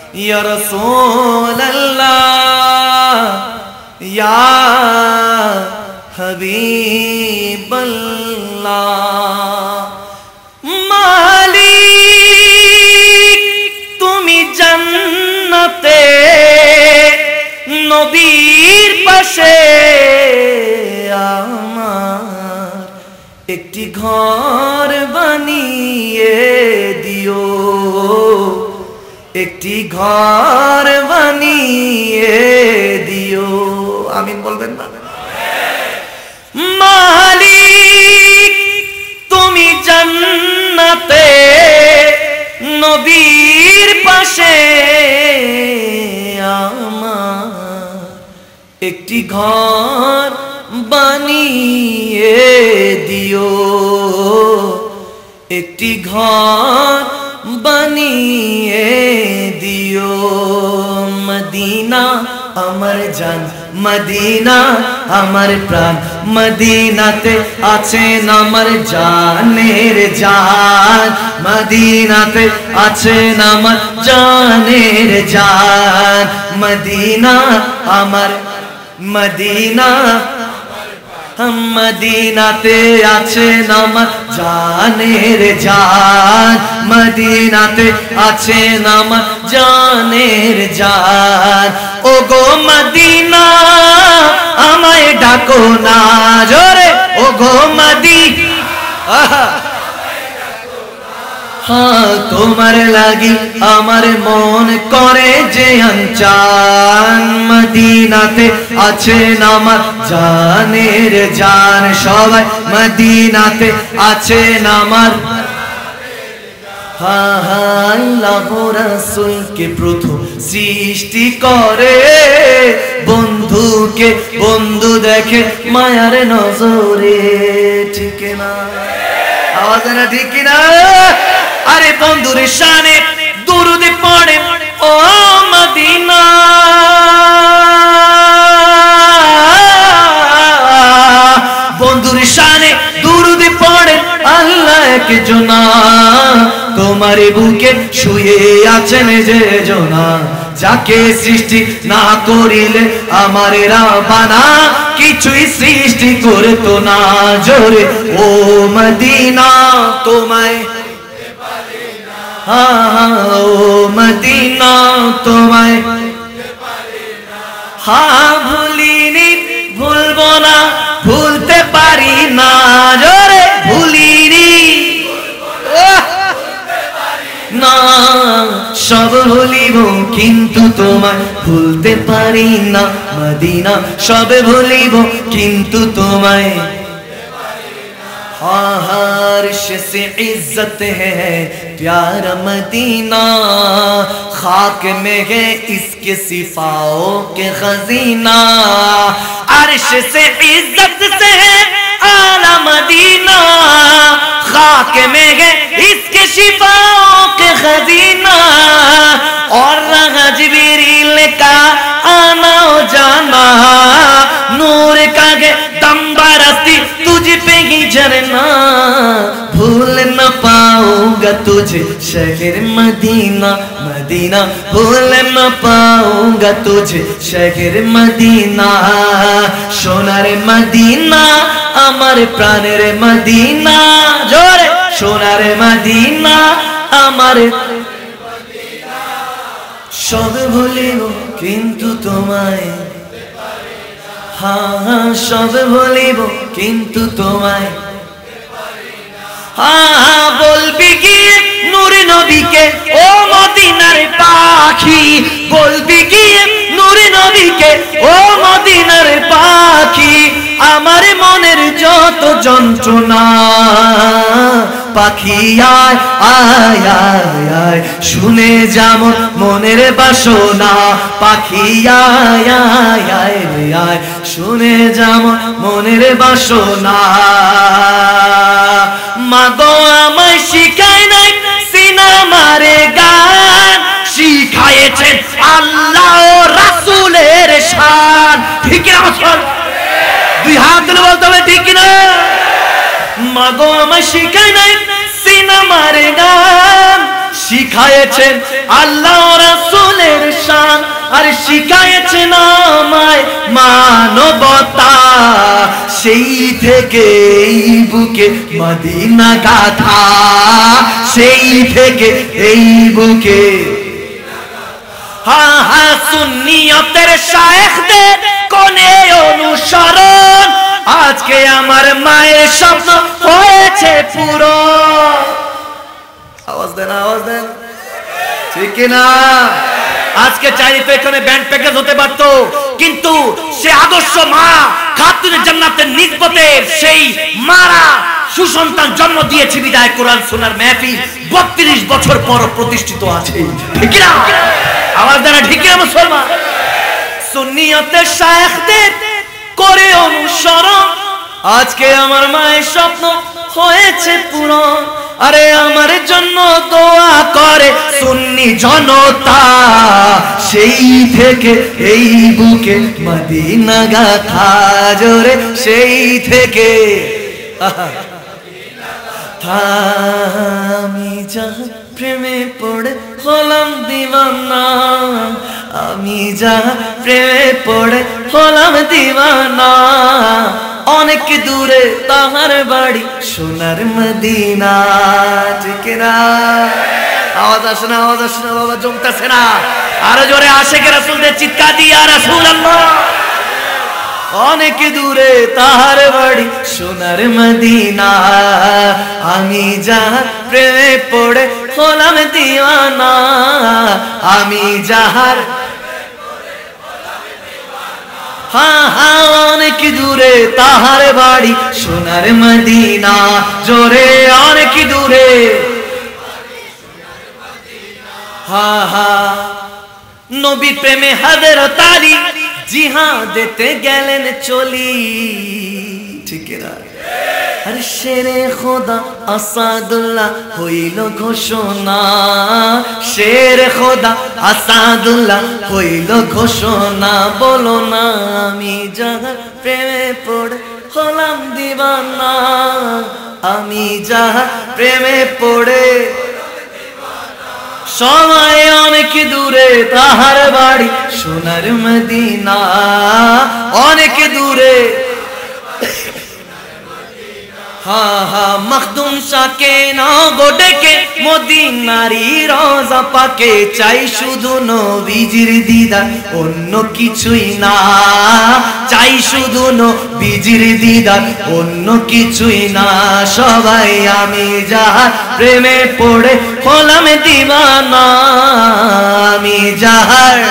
या रसूल अल्लाह या हबीब अल्लाह। मालिक तुमी जन्नते नबीर पाशे आमार एकटी घर बानिये दिओ, एकटी घर बानिये दिओ। आमीन बोलबेन ना? मालिक तुमी जन्नते नबीर पाशे आमार एकटी घर बानिये दिओ, एकटी घर बानिये दिओ। मदीना আমার জান, মদিনা আমার প্রাণ, মদিনাতে আছেন আমার জানের জান, মদিনাতে আছেন আমার জানের জান। মদিনা আমার, মদিনা মদিনাতে আছেন আমার জানের জান, মদিনাতে আছেন আমার জানের জান। ও গো মদিনা আমায় ডাকো না জোরে, ও গো মদিনা हाँ তোমার লাগি আমার মন করে যে আনচান, মদিনাতে আছেন আমার জানের জান। সবাই মদিনাতে আছেন আমার। हाँ हाँ अल्लाह रसूल के प्रथम सृष्टि करे बंधु के बंधु देखे मायार नजरे, ठीक ना? आवाज ना ठीक ना? अरे बंधुर शाने दुरूद पढ़े ओ मदीना, बंधुर शाने दुरूद पढ़े अल्लाह के जोना। तुम्हारे बुके शुए आছেন যে জোনা, যাকে সৃষ্টি না করিলে আমারে রাব্বানা কিছুই সৃষ্টি করতো না। জোরে ও মদিনা তোমায়, हाँ हाँ ओ मदीना तुम्हाय, हाँ भूलिनी भूलबो ना भूलते पारी ना। जोरे भूलिनी ना सब भूलिबो किन्तु तुम्हाय भूलते पारी ना। मदीना सब भूलिबो किन्तु तुम्हाय। हाँ अर्श से इज्जत है प्यारा मदीना, खाक में है इसके सिफाओं के खजीना। अर्श से इज्जत से है आला मदीना, खाक में है इसके सिफाओं के खजीना। और रहा जिब्रील का आना जाना, नूर का गे दम बरसती तुझ पे ही झरना। भूल न पाऊंगा तुझे शहर मदीना, मदीना भूल न पाऊंगा तुझे शहर मदीना। सोनार मदीना আমার প্রাণের মদিনা, জোরে সোনার মদিনা আমার। সব ভুলিব কিন্তু তোমায়, हाँ हाँ सब भूलिब किन्तु तुम्हाय। हाँ हाँ बोलबी गिये नूर नबी के ओ मदीनार पाखी, बोलबी गिये नूर नबी के ओ मदीनार पाखी। आमार मनेर যত যন্ত্রণা পাখি আয় আয় আয় আয়, শুনে যেমন মনের বাসনা। পাখি আয় আয় আয় আয়, শুনে যেমন মনের বাসনা। মাগো আমায় শিখায় নাই সিনেমার গান, শিখায়েছেন আল্লাহ ও রাসূলের শান। ঠিক আছে দুই হাত তুলে বলতে হবে ঠিক না? মাগো আমায় শিখায় নাই সিনেমার গান, শিখায়েছেন আল্লাহ ও রাসূলের আর শিখায়েছেন আমায় মানবতা সেই থেকে এই বুকে মদিনা গাথা সেই থেকে এই বুকে হ্যাঁ হ্যাঁ সুন্নিয়তের শায়েখদের কোনে অনুসরণ আজকে আমার মায়ের স্বপ্ন হয়েছে পুরো আওয়াজ দেন ঠিক না আজকে চাইলে তো এখানে ব্যান্ড প্যাকেজ হতে পারতো কিন্তু সে আদর্শ মা খাতুনে জান্নাতের নিসবতের সেই মারা সুসন্তান জন্ম দিয়েছে বিদায় কোরআন শোনার মাহফিল 32 বছর পর প্রতিষ্ঠিত আছে ঠিক না আওয়াজ দেন ঠিক না মুসলমান সুন্নিয়তের শায়েখদের করে অনুসরণ আজকে আমার মায়ের স্বপ্ন হয়েছে পূরণ আরে আমার জন্য দোয়া করে সুন্নি জনতা সেই থেকে এই বুকে মদিনা গাথা জোরে সেই থেকে আমি যা প্রেমে পড়ে হলাম দিওয়ানা আমি যা প্রেমে পড়ে হলাম দিওয়ানা অনেক দূরে তাহার বাড়ি সোনার মদিনা ঠিক না আওয়াজ আসে না বাবা জমতেছে না আরো জোরে আশিকে রাসূলদের চিৎকার দিয়ে ইয়া রাসূলুল্লাহ অনেক দূরে তাহার বাড়ি সোনার মদিনা আমি যাহার প্রেমে পড়ে হলাম দিওয়ানা আমি যাহার হ্যাঁ হ্যাঁ অনেক দূরে তাহার বাড়ি সোনার মদিনা জোরে অনেক দূরে হ্যাঁ হ্যাঁ নবী প্রেমে হযরত আলী জিহাদেতে গেলেন চলি ঠিক না আর শেরে খোদা আসাদুল্লাহ হইল ঘোষণা শেরে খোদা আসাদুল্লাহ হইল ঘোষণা বলো না আমি যাহার প্রেমে পড়ে হলাম দিওয়ানা আমি যাহার প্রেমে পড়ে সময় অনেক দূরে তাহার বাড়ি সোনার মদিনা অনেক দূরে হ্যাঁ হ্যাঁ মখদুম শাকে না গোডেকে মদিনারি রোজা পাকে চাই শুধু নবীজির দিদার অন্য কিছুই না চাই শুধু নবীজির দিদার অন্য কিছুই না সবাই আমি যাহার প্রেমে পড়ে হলাম দিওয়ানা আমি যাহার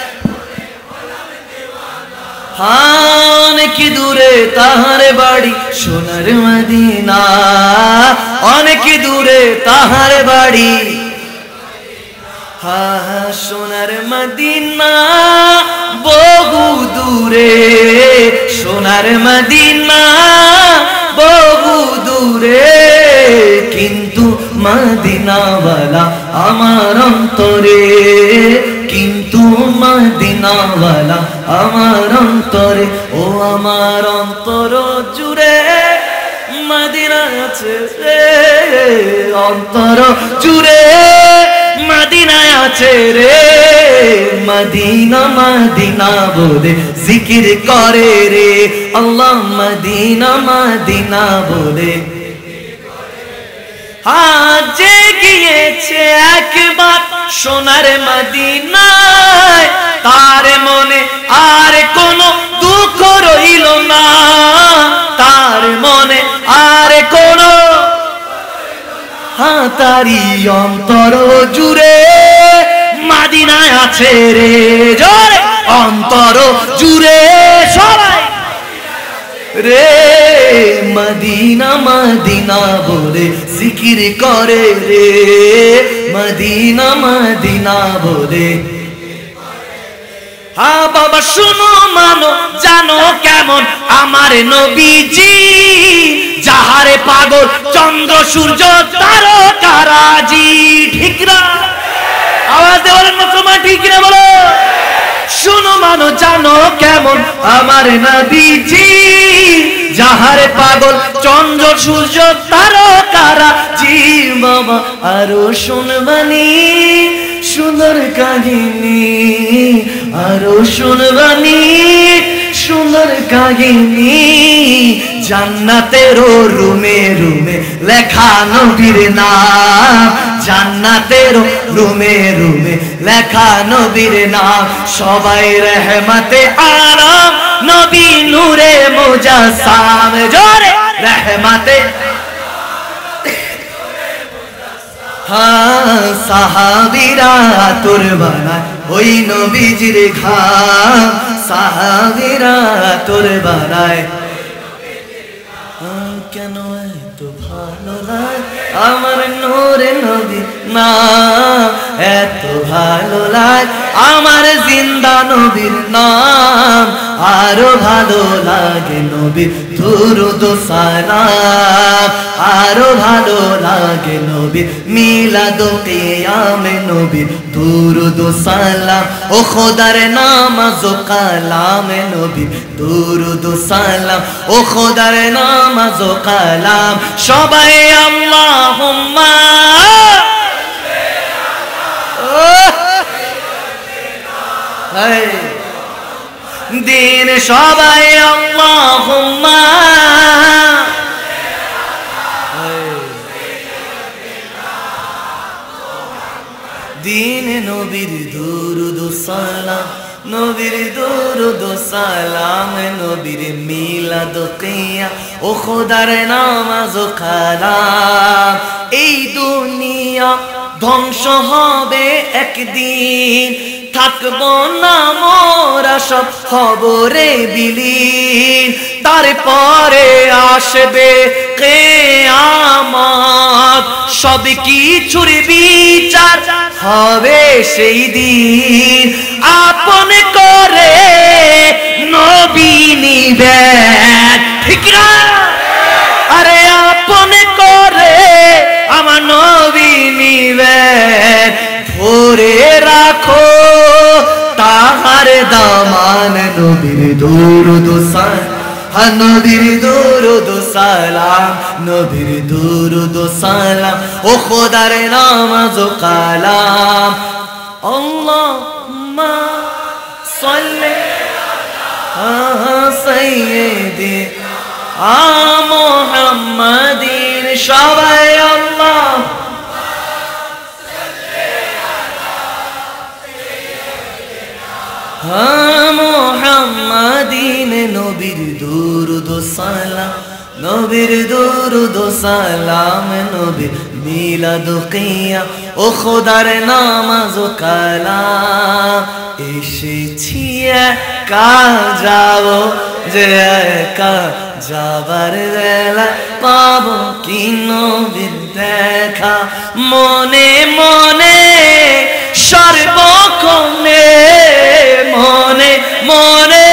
অনেক দূরে তাহার বাড়ি সোনার মদিনা অনেক দূরে তাহার বাড়ি হ্যাঁ সোনার মদিনা বহু দূরে সোনার মদিনা বহু দূরে কিন্তু মদিনাওয়ালা আমার অন্তরে কিন্তু মদিনাওয়ালা আমার অন্তরে ও আমার অন্তর জুড়ে মদিনা আছে রে অন্তর জুড়ে মদিনা আছে রে মদিনা মদিনা বলে জিকির করে রে আল্লাহ মদিনা মদিনা বলে যে গিয়েছে একবার সোনার মদিনায় তার মনে আর কোনো দুঃখ রইল না তার মনে আর কোনো তারি অন্তর জুড়ে মদিনায় আছে রে জোরে অন্তর জুড়ে সবাই রে মদিনা মদিনা বলে জিকির করে রে মদিনা মদিনা বলে হ্যাঁ বাবা শুনো মানো জানো কেমন আমার নবীজি যাহারে পাগল চন্দ্র সূর্য তারকারাজি ঠিক না আওয়াজ দিয়ে বলেন মুসলমান ঠিক না বলো শুনো মানো জানো কেমন আমার নবীজি যাহারে পাগল চন্দ্র সূর্য তারকারাজি বাবা আরো শুনবানি সুন্দর কাহিনী আরো শুনবানি সুন্দর কাহিনী জান্নাতের রুমে রুমে লেখা নবীর নাম জান্নাতের রুমে রুমে লেখা নবীর নাম সবাই রহমতে আলম নবী নূরে মুজাসসাম জোরে রহমতে হ্যাঁ সাহাবীরা তোর বানায় ওই নবীজির ঘাম সাহাবীরা তোর বানায় কেন এত ভালো লাগে আমার নূরে নবী নাম এত ভালো লাগে আমার জিন্দা নবীর নাম আরো ভালো লাগে নবীর দুরূদ সালাম আরো ভালো লাগে নবীর মিলাদ কিয়ামে নবীর দুরূদ সালাম ও খোদার নামাজ ও কালামে নবীর দুরূদ সালাম ও খোদার নামাজ ও কালাম সবাই আল্লাহুম্মা দিন সবাই আল্লাহুম্মা দিন নবীর দুরূদ সালাম নবীর দুরূদ সালাম নবীর মিলাদ কিয়াম ও খোদার নামাজ ও কালাম এই দুনিয়া ধ্বংস হবে একদিন থাকবো না মোরা সব খবরে বিলীন তারপরে আসবে কিয়ামত সব কিছুর বিচার হবে সেই দিন আপন করে নবী নিবেন ঠিক না আরে আপন করে আমার নবী নিবেন ধরে রাখো তাহার দামান নবীর দুরূদ সালাম নবীর দুরূদ সালাম নবীর দুরূদ সালাম ও খোদার নামাজ ও কালাম আল্লাহুম্মা সাল্লি আলা সাইয়্যিদিনা মুহাম্মাদিন সবাই আল্লাহ মুহাম্মাদিন নবীর দুরূদ সালাম নবীর দুরূদ সালাম নবীর মিলাদ কিয়াম ও খোদার নামাজ ও কালাম এসেছি একা যাব যে একা যাবার বেলা পাবো কি নবীর দেখা মনে মনে সর্বক্ষণে মনে মনে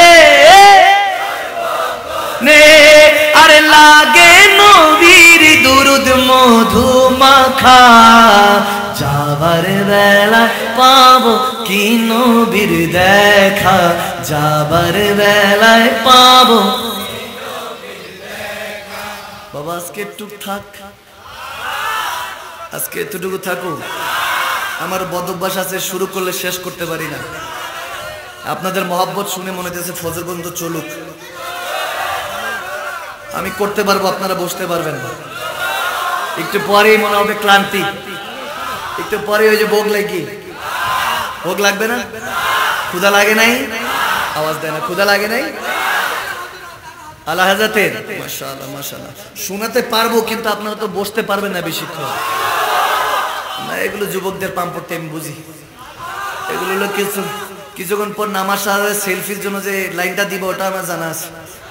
নে আরে লাগে নবীর দুরূদ মধু মাখা যাবার বেলা পাবো কি নবীর দেখা যাবার বেলায় পাবো বাবা আজকে একটু থাক আজকে এতটুকু থাকো আমার বদ অভ্যাস আছে শুরু করলে শেষ করতে পারি না আপনাদের মহব্বত শুনে মনে হচ্ছে ফজর পর্যন্ত চলুক আমি করতে পারবো আপনারা বসতে পারবেন না একটু পরেই মনে হবে ক্লান্তি একটু পরে ওই যে ভোগ লাগি ভোগ লাগবে না ক্ষুধা লাগে নাই আওয়াজ দেয় না ক্ষুধা লাগে নাই আলা হাজাতের মাশাআল্লাহ মাশাআল্লাহ শোনাতে পারবো কিন্তু আপনারা তো বসতে পারবেন না বেশিক্ষণ না এগুলো যুবকদের পাম্পড়তে আমি বুঝি এগুলো হলো কিছুক্ষণ পর নামাজ সাথে সেলফির জন্য যে লাইনটা দিব ওটা আমার জানা আছে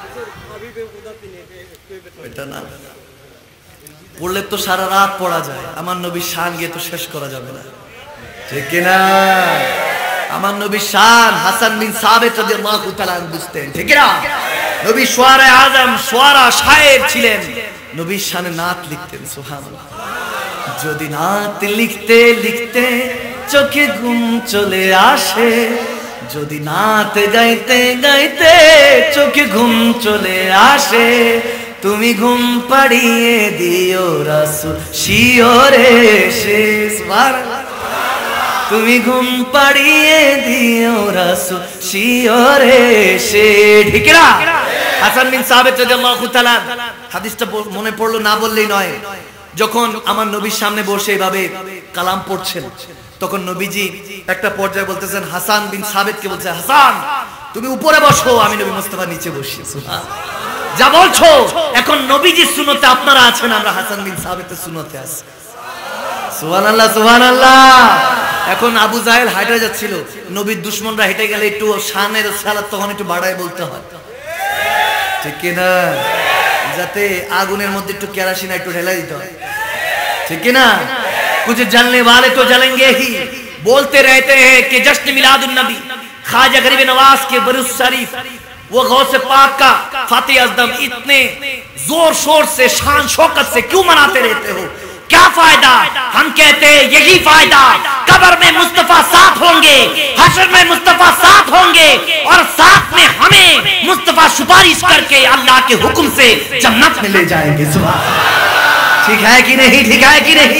ওইটা না পড়লে তো সারা রাত পড়া যায় আমার নবীর শান গিয়ে তো শেষ করা যাবে না ঠিক কিনা আমার নবীর শান হাসান বিন সাবিত রাদিয়াল্লাহু তাআলা বুঝতেন ঠিক না নবী শুআরা আযম শুআরা শায়ের ছিলেন নবীর শানে নাত লিখতেন সুবহানাল্লাহ যদি নাত লিখতে লিখতে চোখে ঘুম চলে আসে যদি নাত গাইতে গাইতে চোখে ঘুম চলে আসে তুমি ঘুম পাড়িয়ে দিও রাসূল শিওরে শেষ তুমি ঘুম পাড়িয়ে দিও রাসূল শিয়রে সে ঠিক না হাসান বিন সাবিত রাদিয়াল্লাহু তাআলা হাদিসটা মনে পড়লো না বললেই নয় যখন আমার নবীর সামনে বসে এভাবে কালাম পড়ছেন তখন নবীজি একটা পর্যায়ে বলতেছেন হাসান বিন সাবিতকে বলছে হাসান তুমি উপরে বসো আমি নবী মুস্তাফা নিচে বসি সুবহানাল্লাহ যা বলছো এখন নবীজির সুন্নতে আপনারা আছেন আমরা হাসান বিন সাবিতের সুন্নতে আছি সুবহানাল্লাহ সুবহানাল্লাহ এখন আবু জাহেল হাঁটে যাচ্ছিল নবীর দুশমনরা হেঁটে গেলে একটু শানের সালাত তখন একটু বাড়ায় বলতে হয় ঠিক কি না যাতে আগুনের মধ্যে একটু কেরোসিন একটু ঢেলে দিতে হয় ठीक है ना कुछ जलने वाले तो जलेंगे ही बोलते रहते हैं कि जश्न मिलादुन नबी ख्वाजा गरीब नवाज के बरुस शरीफ वो गौस पाक का फातिह अज़दम इतने जोर शोर से शान शौकत से क्यों मनाते रहते हो क्या फायदा हम कहते हैं यही फायदा कब्र में मुस्तफा साथ होंगे हश्र में मुस्तफा साथ होंगे और साथ में हमें मुस्तफा सुपारिश करके अल्लाह के हुक्म से जन्नत में ले जाएंगे सुभान ठीक है कि नहीं ठीक है कि नहीं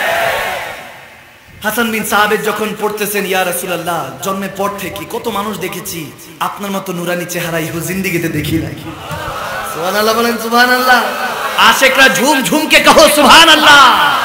হাসান বিন সাবিত যখন পড়তেছেন ইয়া রাসূলুল্লাহ জন্মের পর থেকে কত মানুষ দেখেছি আপনার মতো নুরানি চেহারা ইহু জিন্দেগিতে দেখি নাই সুবহানাল্লাহ বলেন সুবহানাল্লাহ আশিকরা ঝুম ঝুম কে কহো সুবহানাল্লাহ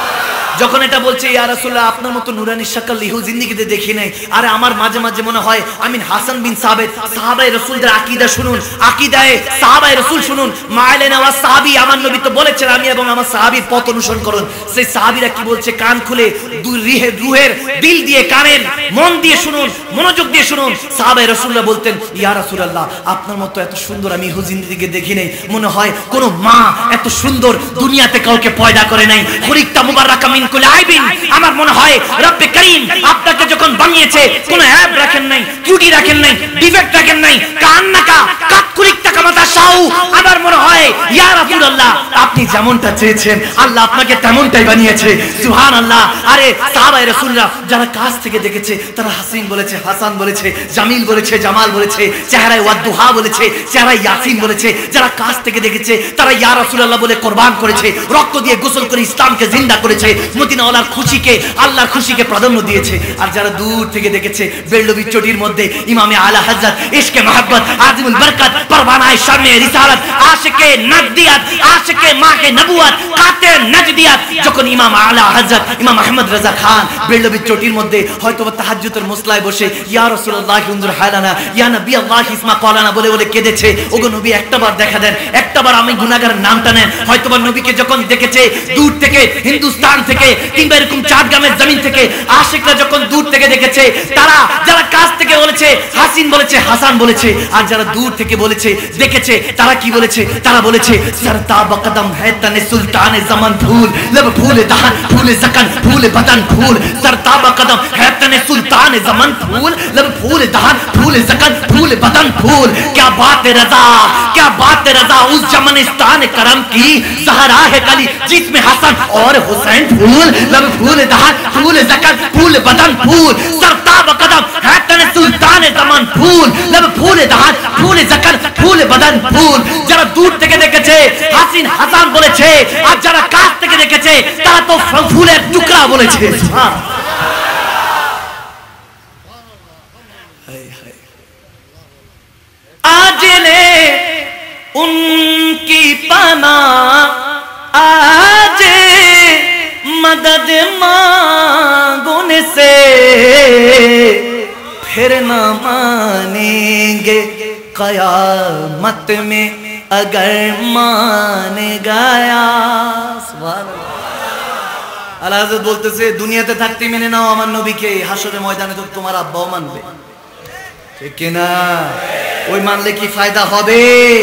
যখন এটা বলছে ইয়া রাসূলুল্লাহ আপনার মতো নুরানি শাকল ইহু জিন্দেগিতে দেখি নাই আরে আমার মাঝে মাঝে মনে হয় আমি হাসান বিন সাবিত সাহাবায়ে রাসূলদের আকীদা শুনুন আকীদায়ে সাহাবায়ে রাসূল শুনুন মাইলেনা ওয়া সাহাবী আমার নবী তো বলেছেন আমি এবং আমার সাহাবীর পথ অনুসরণ করুন সেই সাহাবীরা কি বলছে কান খুলে রুহের দিল দিয়ে কানের মন দিয়ে শুনুন মনোযোগ দিয়ে শুনুন সাহাবায়ে রাসূলরা বলতেন ইয়া রাসূলুল্লাহ আপনার মতো এত সুন্দর আমি ইহু জিন্দেগিতে দেখি নাই মনে হয় কোন মা এত সুন্দর দুনিয়াতে কাউকে পয়দা করে নাই খরিকতা মুবাররাকা মিন কুল আইবিন আমার মনে হয় রব্বে করিম আপনাকে যখন বানিয়েছে কোনো আয়াব রাখেন নাই ত্রুটি রাখেন নাই ডিফেক্ট রাখেন নাই কান্নাকা কাতকুরিকতা কামাতা শাউ আমার মনে হয় ইয়া রাসূলুল্লাহ আপনি যেমনটা চেয়েছেন আল্লাহ আপনাকে তেমনটাই বানিয়েছে সুবহানাল্লাহ আরে সাহাবায়ে রাসূলরা যারা কাছ থেকে দেখেছে তারা হাসিন বলেছে হাসান বলেছে জামিল বলেছে জামাল বলেছে চেহারায় ওয়াদুহা বলেছে চেহারায় ইয়াসিন বলেছে যারা কাছ থেকে দেখেছে তারা ইয়া রাসূলুল্লাহ বলে কুরবান করেছে রক্ত দিয়ে গোসল করে ইসলামকে জিন্দা করেছে মদিনাওয়ালার খুশিকে আল্লাহর খুশিকে প্রাধান্য দিয়েছে আর যারা দূর থেকে দেখেছে বেল্লবি চটির মধ্যে ইমামে আলা হযরত ইশকে মোহাব্বত আজিমুল বরকত পরওয়ানায়ে শামে রিসালাত আশিকে নজদিয়াত আশিকে মাহে নবুয়ত কাতে নজদিয়াত যখন ইমাম আলা হযরত ইমাম আহমদ রাজা খান বেল্লবি চটির মধ্যে হয়তো তাহাজ্জুদের মুসলায় বসে ইয়া রাসূলুল্লাহ উনজুর হালানা ইয়া নবী আল্লাহ ইসমা ক্বালানা বলে বলে কেঁদেছে ওগো নবী একটাবার দেখা দেন একটাবার আমি গুনাহগারের নামটা নেন হয়তোবা নবীকে যখন দেখেছে দূর থেকে হিন্দুস্তান থেকে কিংবা এরকম চাঁদগ্রামের জমিন থেকে আশিকরা যখন দূর থেকে দেখেছে তারা যারা কাছ থেকে বলেছে হাসিন বলেছে হাসান বলেছে আর যারা দূর থেকে বলেছে দেখেছে তারা কি বলেছে তারা বলেছে सरताब कदम है तने सुल्तान ज़मान फूल लब फूल दहन फूल ज़कन फूल बदन फूल सरताब कदम है तने सुल्तान ज़मान फूल लब फूल दहन फूल ज़कन फूल बदन फूल क्या बात है रज़ा उस जमनिस्तान करम की ज़हरा है कली जिसमें हसन और हुसैन फूल लब फूल दहन फूल ज़कन फूल बदन फूल सरताब कदम है तने सुल्तान ज़मान फूल लब फूल दहन फूल ज़कन फूल बदन फूल जरा दूर থেকে দেখেছে হাসিন হাসান বলেছে আর যারা কাছ থেকে দেখেছে তারা তো ফুলের টুকরা বলেছে आज ले उनकी पना आज मदद मांगने से फिर न मानेंगे कयामत में अगर मान गया আল্লাহ হযরত বলতেছে দুনিয়াতে থাকতে মেনে নাও আমার নবীকে হাসরের ময়দানে তো তোমার আব্বাও মানবে ঠিক কি না ওই মানলে কি ফায়দা হবে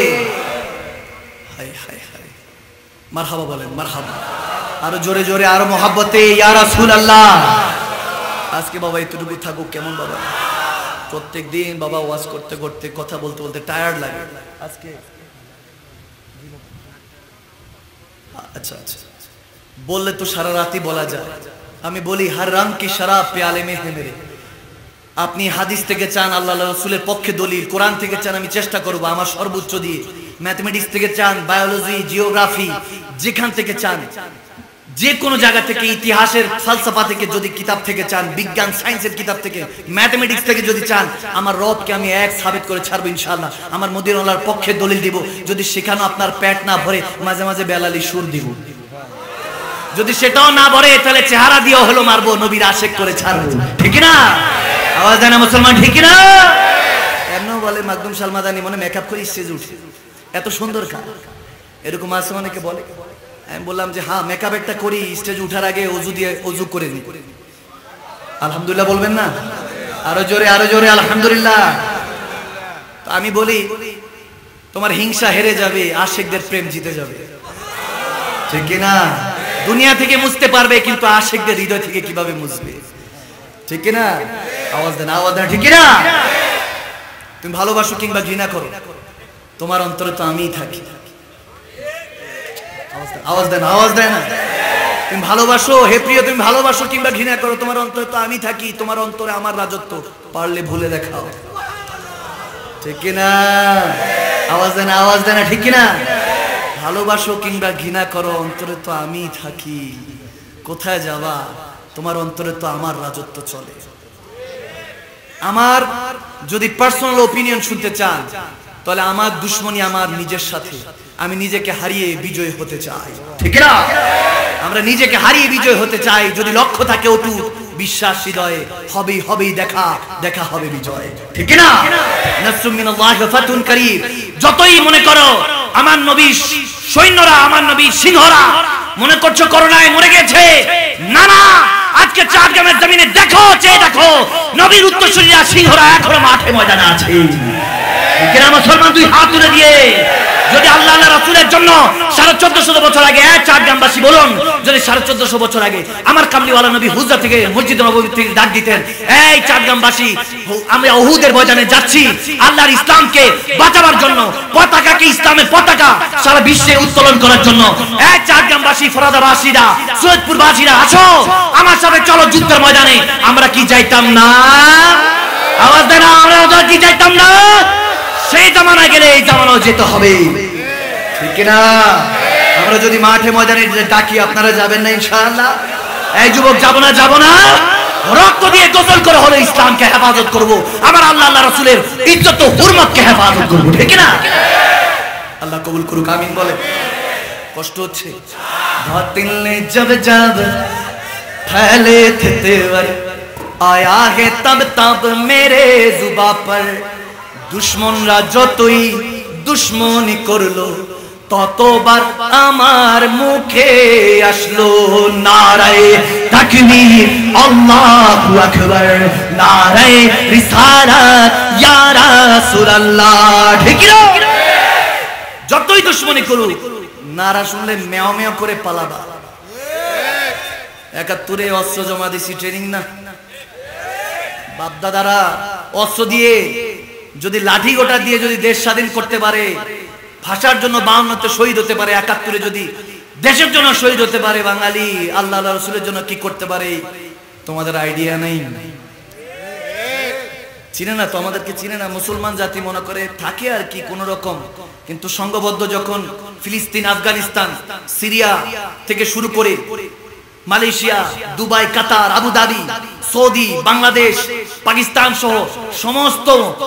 হায় হায় হায় মারহাবা বলেন মারহাবা আরো জোরে জোরে আরো মহব্বতে ইয়া রাসূলুল্লাহ আজকে বাবা এতটুকু থাকুক কেমন বাবা প্রত্যেক দিন বাবা ওয়াজ করতে করতে কথা বলতে বলতে টায়ার্ড লাগে আজকে अच्छा अच्छा बोले तो सारा रात ही बोला जाए हमें बोली हर रंग की शराब प्याले में है मेरे আপনি হাদিস থেকে চান আল্লাহ রাসূলের পক্ষে দলিল কোরআন থেকে চান আমি চেষ্টা করব আমার সর্বোচ্চ দিয়ে ম্যাথমেটিক্স থেকে চান বায়োলজি জিওগ্রাফি যেখান থেকে চান যে কোনো জায়গা থেকে, ইতিহাসের ফালসাফা থেকে যদি কিতাব থেকে চান, বিজ্ঞান সায়েন্সের কিতাব থেকে, ম্যাথমেটিক্স থেকে যদি চান, আমার রবকে আমি এক সাবিত করে ছাড়বো ইনশাআল্লাহ। আমার মদিনাওয়ালার পক্ষে দলিল দিব। যদি সেখানেও আপনার পেট না ভরে, মাঝে মাঝে বেলালি সুর দিব। যদি সেটাও না ভরে, তাহলে চেহারা দিয়ে হলো মারবো, নবীর আশেক করে ছাড়বো। ঠিক না? আওয়াজ দেয় না মুসলমান? ঠিক না? এমনও বলে মাকদুম সালমাদানি মনে মেকআপ করে স্টেজে উঠে, এত সুন্দর কাজ। এরকম আছে অনেকে বলে। আমি বললাম যে হ্যাঁ, মেকআপ একটা করি, স্টেজে উঠার আগে অজু করে নি। আলহামদুলিল্লাহ বলবেন না? আরো জোরে, আরো জোরে আলহামদুলিল্লাহ। তো আমি বলি, তোমার হিংসা হেরে যাবে, আশিকদের প্রেম জিতে যাবে। ঠিক না? দুনিয়া থেকে মুছতে পারবে, কিন্তু আশিকদের হৃদয় থেকে কিভাবে মুছবে? ঠিক না? আওয়াজ দেন, আওয়াজ দেন। ঠিক না? তুমি ভালোবাসো কিংবা ঘৃণা করো, তোমার অন্তরে তো আমিই থাকি। আওয়াজ দেন, আওয়াজ দেন। তুমি ভালোবাসো, হে প্রিয়, তুমি ভালোবাসো কিংবা ঘৃণা করো, তোমার অন্তরে তো আমি থাকি, তোমার অন্তরে আমার রাজত্ব। পারলে ভুলে দেখাও। ঠিক না? আওয়াজ দেন, আওয়াজ দেন। ঠিক না? ভালোবাসো কিংবা ঘৃণা করো, অন্তরে তো আমিই থাকি। কোথায় যাবা? তোমার অন্তরে তো আমার রাজত্ব চলে। আমার যদি পার্সোনাল ওপিনিয়ন শুনতে চান, তাহলে আমার দুশ্মনী আমার নিজের সাথে। আমি নিজেকে হারিয়ে বিজয় হতে চাই। ঠিক না? আমরা নিজেকে হারিয়ে বিজয় হতে চাই। যদি লক্ষ্য থাকে অটুট, বিশ্বাস হৃদয়ে, হবেই হবেই দেখা, দেখা হবে বিজয়। ঠিক না? নাসরুম মিনাল্লাহি ওয়া ফাতুন করিম। যতই মনে করো আমার নবীর সৈন্যরা, আমার নবীর সিংহরা মনে করছো করোনায় মরে গেছে, না না, আজকে চাটগ্রামের জমিনে দেখো, চেয়ে দেখো, নবীর উত্তরসূরিরা সিংহরা এখনো মাঠে ময়দানে আছে। কেন মুসলমান তুই হাত তুলে দিয়ে, যদি আল্লাহ আল্লাহ রাসূলের জন্য 1450 বছর আগে, চাটগ্রামবাসী বলুন, যদি 1450 বছর আগে আমার কামলিওয়ালা নবী হুজরা থেকে, মসজিদ নববী থেকে ডাক দিতেন, এই চাটগ্রামবাসী, আমরা উহুদের ময়দানে যাচ্ছি আল্লাহর ইসলামকে বাঁচাবার জন্য, পতাকাকে, ইসলামের পতাকা সারা বিশ্বে উত্তোলন করার জন্য। এই চাটগ্রামবাসী, ফরাদাবাসীরা, সৈয়দপুরবাসীরা, আসো আমার সাথে, চলো যুদ্ধের ময়দানে। আমরা কি যাইতাম না? আওয়াজ দেন, আমরা কি যাইতাম না? সেই জামানা গেলে এই জামানাও যেতে হবে। ঠিক না? আমরা যদি মাঠে ময়দানে ডাকি, আপনারা যাবেন না ইনশাআল্লাহ? এই যুবক, যাব না? যাব না? রক্ত দিয়ে গোসল করে হলো ইসলামকে হেফাজত করব, আমার আল্লাহ আল্লাহ রাসূলের ইজ্জত ও হুরমতকে হেফাজত করব। ঠিক না? আল্লাহ কবুল করুক, আমিন বলে। কষ্ট হচ্ছে? বাতিল নে জব জব ফেলে থে তেवर आया है तब तब मेरे जुबा पर, দুশমনরা যতই দুশমনি করলো, ততবার আমার মুখে আসলো নারায়ে তাকবীর, আল্লাহু আকবার, নারায়ে রিসালাত, ইয়া রাসূলুল্লাহ। ঠিক না? যতই দুশমনি করুক, নারা শুনলে মেও মেও করে পালাবা। 71-এ অস্ত্র জমা দিছি, ট্রেনিং না? বাপদাদারা অস্ত্র দিয়ে, যদি লাঠি গোটা দিয়ে যদি দেশ স্বাধীন করতে পারে, ভাষার জন্য 52-তে শহীদ হতে পারে, 71-এ যদি দেশের জন্য শহীদ হতে পারে বাঙালি, আল্লাহ আল্লাহ রাসূলের জন্য কি করতে পারে তোমাদের আইডিয়া নেই। চিনে না তো, আমাদেরকে চিনে না। মুসলমান জাতি মনে করে থাকে আর কি কোন রকম, কিন্তু সংঘবদ্ধ যখন ফিলিস্তিন, আফগানিস্তান, সিরিয়া থেকে শুরু করে Malaysia, Dubai, Qatar, Abu Dhabi, Saudi, Bangladesh, Pakistan সহ সমস্ত,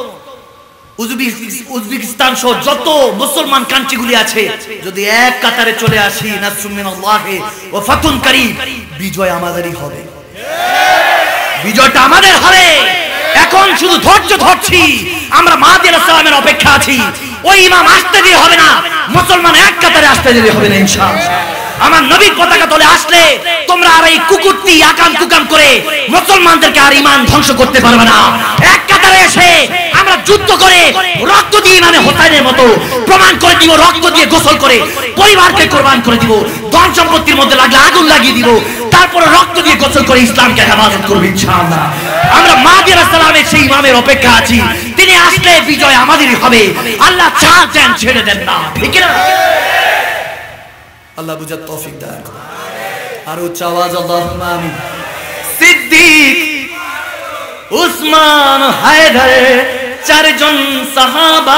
উজবেকিস্তান সহ যত মুসলমান কান্ট্রিগুলি আছে, যদি এক কাতারে চলে আসি, নাসরুম মিনাল্লাহি ওয়া ফাতুন করিম, বিজয় আমাদেরই হবে। বিজয়টা আমাদের হবে। এখন শুধু ধৈর্য ধরছি, আমরা মাহদী আলাইহিস সালামের অপেক্ষা আছি। ওই ইমাম আসতে দিয়ে হবে না, মুসলমান এক কাতারে আসতে দিয়ে হবে না ইনশাআল্লাহ। আমার নবীর পতাকা তলে আসলে তোমরা আর এই কুকুরটি আকাম কুকাম করে মুসলমানদেরকে আর ঈমান ধ্বংস করতে পারবে না। এক কাতারে এসে আমরা যুদ্ধ করে রক্ত দিয়ে ইমামে হোসেনের মতো প্রমাণ করে দিব, রক্ত দিয়ে গোসল করে পরিবারকে কুরবান করে দিব, ধন সম্পত্তির মধ্যে লাগলে আগুন লাগিয়ে দিব, তারপরে রক্ত দিয়ে গোসল করে ইসলামকে হেফাজত করব ইনশাআল্লাহ। আমরা মাহদী আলাইহিস সালামের সেই ইমামের অপেক্ষা আছি, তিনি আসলে বিজয় আমাদেরই হবে। আল্লাহ চান ছেড়ে দেন না। ঠিক না? আল্লাহ বুঝার তৌফিক দান করুন। আর উচ্চ আওয়াজ আল্লাহুম্মা আমিন। সিদ্দিক, উসমান, হায়দার, চারজন সাহাবা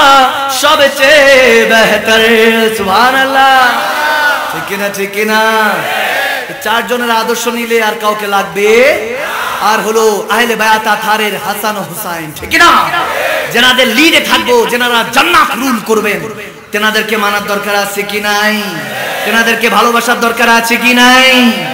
সবচেয়ে বেহতর। সুবহানাল্লাহ। ঠিক না? ঠিক না? চারজনের আদর্শ নিলে আর কাউকে লাগবে। আর হলো আহলে বায়াত আতহারের হাসান ও হুসাইন, ঠিক না? যেনাদের লিডে থাকবো, যেনারা জান্নাত রুল করবেন, তেনাদেরকে মানার দরকার আছে কি নাই? তেনাদেরকে ভালোবাসার দরকার আছে কি নাই?